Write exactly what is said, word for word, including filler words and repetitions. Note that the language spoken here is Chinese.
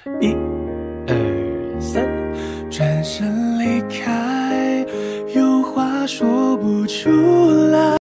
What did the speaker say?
一、二、三，转身离开，有话说不出来。